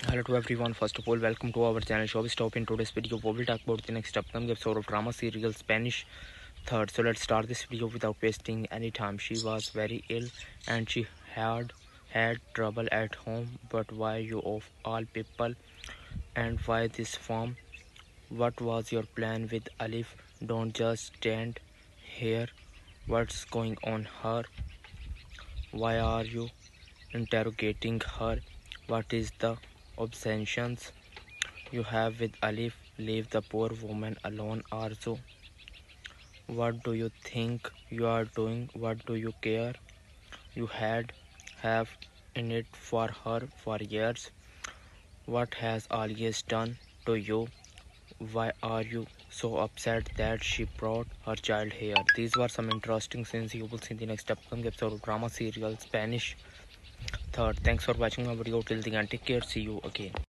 Hello to everyone. First of all, welcome to our channel Showstop. In today's video, we will talk about the next upcoming episode of drama serial Spanish Third. So let's start this video without wasting any time. She was very ill and she had trouble at home. But why you of all people? And why this form? What was your plan with Alif? Don't just stand here. What's going on her? Why are you interrogating her? What is the obsessions you have with Alif? Leave the poor woman alone, Arzu. What do you think you are doing? What do you care? You have in it for her for years. What has Alias done to you? Why are you so upset that she brought her child here? These were some interesting scenes you will see in the next upcoming episode of drama serial Spanish Third. Thanks for watching my video till the end. Take care. See you again.